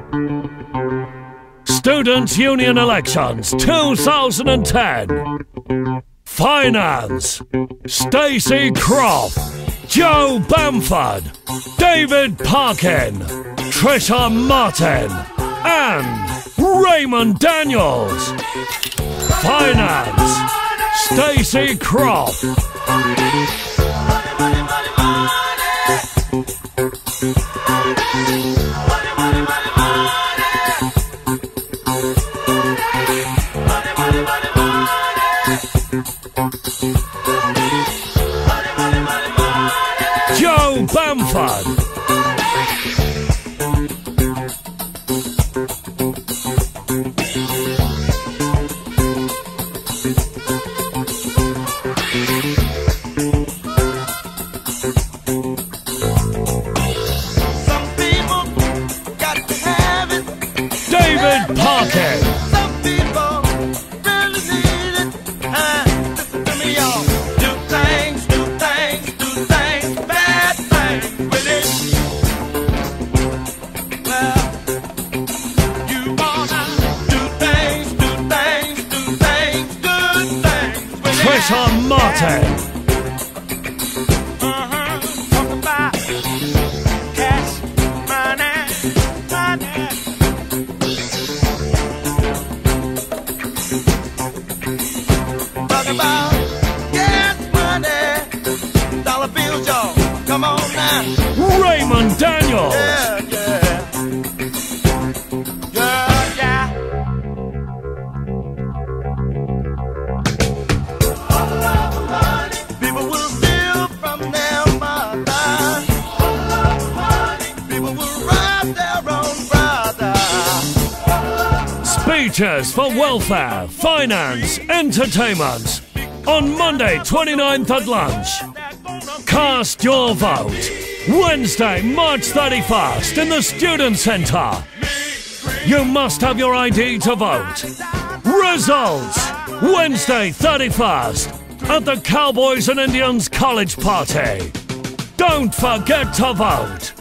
Students' Union Elections 2010. Finance: Stacey Croft, Joe Bamford, David Parkin, Trisha Martin, and Raymond Daniels. Finance: Stacey Croft. Joe Bamford. Some people got to have it. David Parkin. Some people really need it. Listen to me, y'all. Do things, bad things with it. Well, you wanna do things, good things with it. Trisha Martin. Talk about cash, money. Talk about gas money, dollar bills, y'all. Come on now. Raymond Daniels. Yeah. People will steal from their mother. People will rob their own brother. Speeches for welfare, finance, entertainment. On Monday 29th at lunch. Cast your vote. Wednesday, March 31st in the Student Centre. You must have your ID to vote. Results: Wednesday 31st at the Cowboys and Indians College Party. Don't forget to vote.